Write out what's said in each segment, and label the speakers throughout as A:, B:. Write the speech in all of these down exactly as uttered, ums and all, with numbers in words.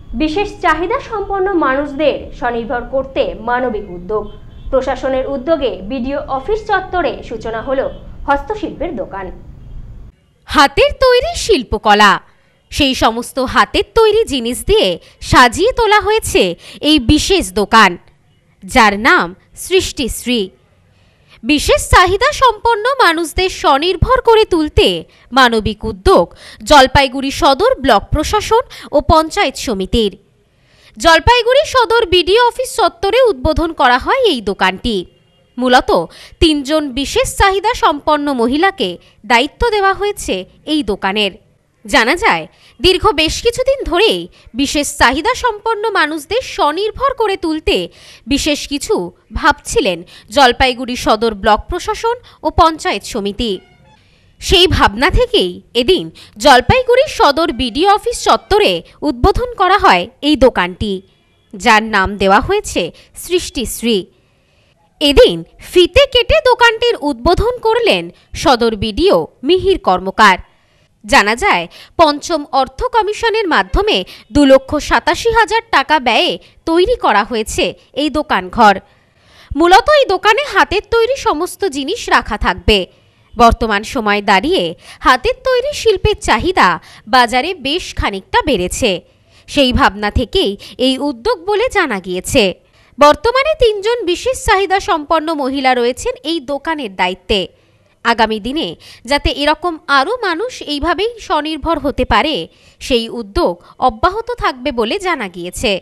A: বিশেষ চাহিদা সম্পন্ন মানুষদের স্বনির্ভর করতে মানবিক উদ্যোগ। প্রশাসনের উদ্যোগে বিডিও অফিস চত্বরে সূচনা হলো হস্তশিল্পের দোকান।
B: হাতের তৈরি শিল্পকলা, সেই সমস্ত হাতের তৈরি জিনিস দিয়ে সাজিয়ে তোলা হয়েছে এই বিশেষ দোকান, যার নাম সৃষ্টিশ্রী। বিশেষ চাহিদা সম্পন্ন মানুষদের স্বনির্ভর করে তুলতে মানবিক উদ্যোগ জলপাইগুড়ি সদর ব্লক প্রশাসন ও পঞ্চায়েত সমিতির। জলপাইগুড়ি সদর বিডিও অফিস চত্বরে উদ্বোধন করা হয় এই দোকানটি। মূলত তিনজন বিশেষ চাহিদা সম্পন্ন মহিলাকে দায়িত্ব দেওয়া হয়েছে এই দোকানের। জানা যায়, দীর্ঘ বেশ কিছুদিন ধরেই বিশেষ চাহিদা সম্পন্ন মানুষদের স্বনির্ভর করে তুলতে বিশেষ কিছু ভাবছিলেন জলপাইগুড়ি সদর ব্লক প্রশাসন ও পঞ্চায়েত সমিতি। সেই ভাবনা থেকেই এদিন জলপাইগুড়ি সদর বিডিও অফিস চত্বরে উদ্বোধন করা হয় এই দোকানটি, যার নাম দেওয়া হয়েছে সৃষ্টিশ্রী। এদিন ফিতে কেটে দোকানটির উদ্বোধন করলেন সদর বিডিও মিহির কর্মকার। জানা যায়, পঞ্চম অর্থ কমিশনের মাধ্যমে দু লক্ষ সাতাশি হাজার টাকা ব্যয়ে তৈরি করা হয়েছে এই দোকানঘর। মূলত এই দোকানে হাতের তৈরি সমস্ত জিনিস রাখা থাকবে। বর্তমান সময় দাঁড়িয়ে হাতের তৈরি শিল্পের চাহিদা বাজারে বেশ খানিকটা বেড়েছে। সেই ভাবনা থেকেই এই উদ্যোগ বলে জানা গিয়েছে। বর্তমানে তিনজন বিশেষ চাহিদা সম্পন্ন মহিলা রয়েছেন এই দোকানের দায়িত্বে। আগামী দিনে যাতে এরকম আরও মানুষ এইভাবেই স্বনির্ভর হতে পারে, সেই উদ্যোগ অব্যাহত থাকবে বলে জানা গিয়েছে।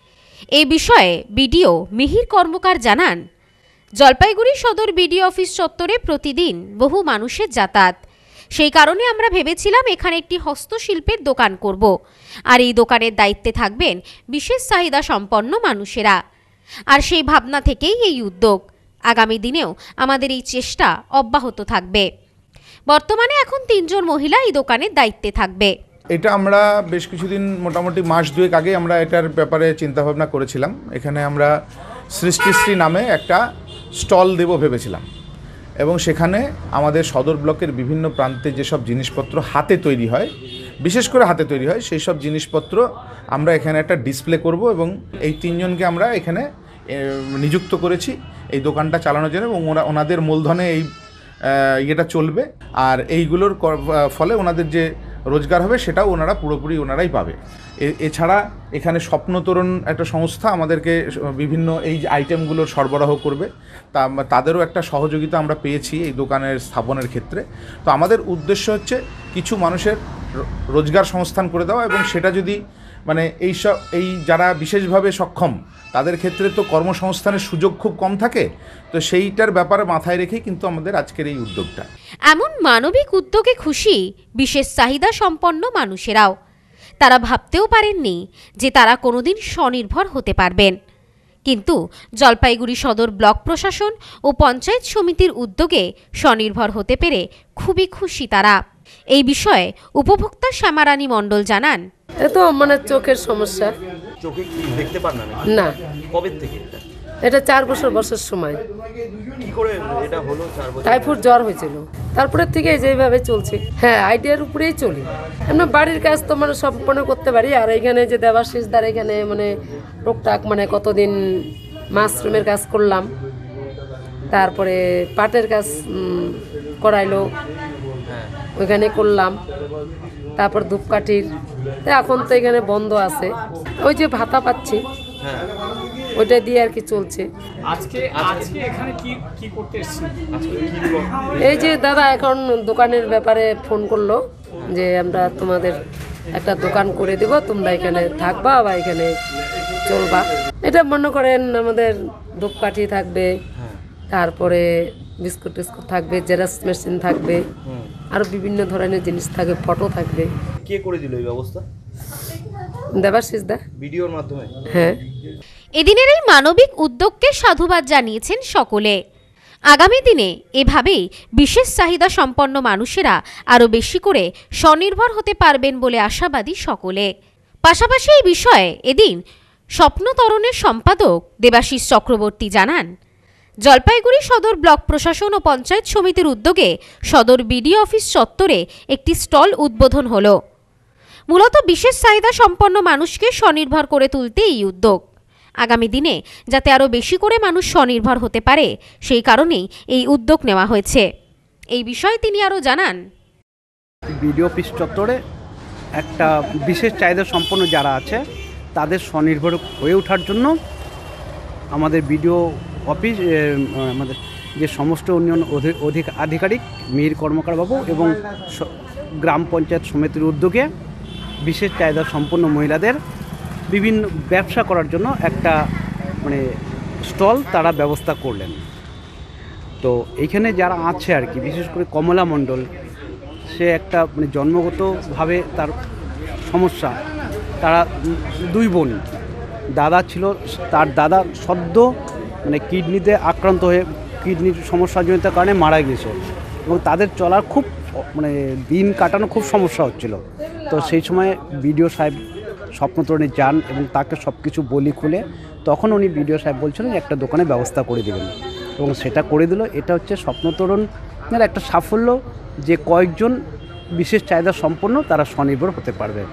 B: এই বিষয়ে বিডিও মিহির কর্মকার জানান, জলপাইগুড়ি সদর বিডিও অফিস চত্বরে প্রতিদিন বহু মানুষের যাতায়াত। সেই কারণে আমরা ভেবেছিলাম এখানে একটি হস্তশিল্পের দোকান করব, আর এই দোকানের দায়িত্বে থাকবেন বিশেষ চাহিদা সম্পন্ন মানুষেরা। আর সেই ভাবনা থেকেই এই উদ্যোগ। আগামী দিনেও আমাদের এই চেষ্টা অব্যাহত থাকবে। বর্তমানে এখন তিনজন মহিলা এই দোকানের দায়িত্বে থাকবে।
C: এটা আমরা বেশ কিছুদিন, মোটামুটি মাস দুয়েক আগে আমরা এটার ব্যাপারে চিন্তাভাবনা করেছিলাম। এখানে আমরা সৃষ্টিশ্রী নামে একটা স্টল দেব ভেবেছিলাম, এবং সেখানে আমাদের সদর ব্লকের বিভিন্ন প্রান্তে যেসব জিনিসপত্র হাতে তৈরি হয়, বিশেষ করে হাতে তৈরি হয়, সেই সব জিনিসপত্র আমরা এখানে একটা ডিসপ্লে করব, এবং এই তিনজনকে আমরা এখানে নিযুক্ত করেছি এই দোকানটা চালানোর জন্য, এবং ওরা ওনাদের মূলধনে এই ইয়েটা চলবে। আর এইগুলোর ফলে ওনাদের যে রোজগার হবে সেটাও ওনারা পুরোপুরি ওনারাই পাবে। এছাড়া এখানে স্বপ্নতরুণ একটা সংস্থা আমাদেরকে বিভিন্ন এই আইটেমগুলোর সরবরাহ করবে, তা তাদেরও একটা সহযোগিতা আমরা পেয়েছি এই দোকানের স্থাপনের ক্ষেত্রে। তো আমাদের উদ্দেশ্য হচ্ছে কিছু মানুষের রোজগার সংস্থান করে দেওয়া, এবং সেটা যদি মানে এই সব এই যারা বিশেষভাবে সক্ষম তাদের ক্ষেত্রে তো কর্মসংস্থানের সুযোগ খুব কম থাকে, তো সেইটার ব্যাপারে মাথায় রেখেই কিন্তু আমাদের আজকের এই উদ্যোগটা।
B: এমন মানবিক উদ্যোগে খুশি বিশেষ চাহিদা সম্পন্ন মানুষেরাও। তারা ভাবতেও পারেননি যে তারা কোনোদিন স্বনির্ভর হতে পারবেন, কিন্তু জলপাইগুড়ি সদর ব্লক প্রশাসন ও পঞ্চায়েত সমিতির উদ্যোগে স্বনির্ভর হতে পেরে খুবই খুশি তারা। এই বিষয়ে উপভোক্তা শ্যামারানী মণ্ডল জানান,
D: এতো মানে চোখের সমস্যা,
E: চোখে কি দেখতে পান না?
D: না।
E: কবে থেকে?
D: এটা চার বছর বয়সের সময়।
E: কি করে এটা হলো? চার বছর
D: টাইফয়েড জ্বর হয়েছিল, তারপরে থেকে যেভাবে চলছে। হ্যাঁ, আইডিয়ার উপরেই চলি। এমনি বাড়ির কাজ তো মানে সব মনে করতে পারি। আর এখানে যে দেবাশিস দার এখানে মানে টুকটাক মানে কতদিন মাশরুমের কাজ করলাম, তারপরে পাটের কাজ করাইলো, ওইখানে করলাম, তারপর ধূপকাঠির। এখন তো এখানে বন্ধ আছে, ওই যে ভাতা পাচ্ছি ওইটা দিয়ে আর কি চলছে।
F: আজকে আজকে এখানে কি কি করতে এসেছেন?
D: এই যে দাদা এখন দোকানের ব্যাপারে ফোন করলো যে আমরা তোমাদের একটা দোকান করে দেব, তোমরা এখানে থাকবা বা এখানে চলবা। এটা মনে করেন আমাদের ধূপকাঠি থাকবে, তারপরে বিস্কুট টিস্কুট থাকবে, জেরক্স মেশিন থাকবে, আরো বিভিন্ন ধরনের জিনিস থাকবে, ফটো থাকবে।
E: কে করে দিল এই ব্যবস্থা?
D: দেবাশিস দা,
E: ভিডিওর মাধ্যমে।
D: হ্যাঁ।
B: এদিনের এই মানবিক উদ্যোগকে সাধুবাদ জানিয়েছেন সকলে। আগামী দিনে এভাবেই বিশেষ চাহিদা সম্পন্ন মানুষেরা আরও বেশি করে স্বনির্ভর হতে পারবেন বলে আশাবাদী সকলে। পাশাপাশি এই বিষয়ে এদিন স্বপ্নতরণের সম্পাদক দেবাশিস চক্রবর্তী জানান, জলপাইগুড়ি সদর ব্লক প্রশাসন ও পঞ্চায়েত সমিতির উদ্যোগে সদর বিডিও অফিস চত্বরে একটি স্টল উদ্বোধন হলো। মূলত বিশেষ চাহিদা সম্পন্ন মানুষকে স্বনির্ভর করে তুলতে এই উদ্যোগ। আগামী দিনে যাতে আরও বেশি করে মানুষ স্বনির্ভর হতে পারে সেই কারণেই এই উদ্যোগ নেওয়া হয়েছে। এই বিষয়ে তিনি আরও জানান,
G: বিডিও অফিস চত্বরে একটা বিশেষ চাহিদা সম্পন্ন যারা আছে তাদের স্বনির্ভর হয়ে ওঠার জন্য আমাদের বিডিও অফিস আমাদের যে সমস্ত উন্নয়ন অধিক আধিকারিক মিহির কর্মকার বাবু এবং গ্রাম পঞ্চায়েত সমিতির উদ্যোগে বিশেষ চাহিদা সম্পন্ন মহিলাদের বিভিন্ন ব্যবসা করার জন্য একটা মানে স্টল তারা ব্যবস্থা করলেন। তো এইখানে যারা আছে আর কি, বিশেষ করে কমলা মণ্ডল, সে একটা মানে জন্মগতভাবে তার সমস্যা, তারা দুই বোন, দাদা ছিল, তার দাদা সদ্য মানে কিডনিতে আক্রান্ত হয়ে কিডনির সমস্যাজনিত কারণে মারা গিয়েছে এবং তাদের চলার খুব মানে দিন কাটানো খুব সমস্যা হচ্ছিল। তো সেই সময় বিডিও সাহেব স্বপ্নতরণে যান এবং তাকে সব কিছু বলি খুলে তখন উনি বিডিও সাহেব বলছিলেন যে একটা দোকানে ব্যবস্থা করে দেবেন এবং সেটা করে দিল। এটা হচ্ছে স্বপ্নতরণের একটা সাফল্য যে কয়েকজন বিশেষ চাহিদা সম্পন্ন তারা স্বনির্ভর হতে পারবে।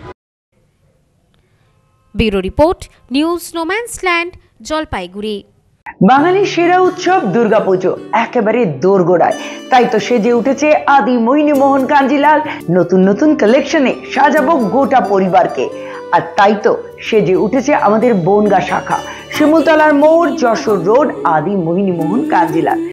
B: Bureau report, news no man's land, Jalpaiguri.
H: বাঙালির সেরা উৎসব দুর্গাপুজো একেবারে দোরগোড়ায়, তাই তো সেজে উঠেছে আদি মোহিনী মোহন কাঞ্জিলাল। নতুন নতুন কালেকশনে সাজাবো গোটা পরিবারকে, আর তাই তো সেজে উঠেছে আমাদের বনগা শাখা, শিমুলতলার মোড়, যশোর রোড, আদি মোহিনী মোহন কাঞ্জিলাল।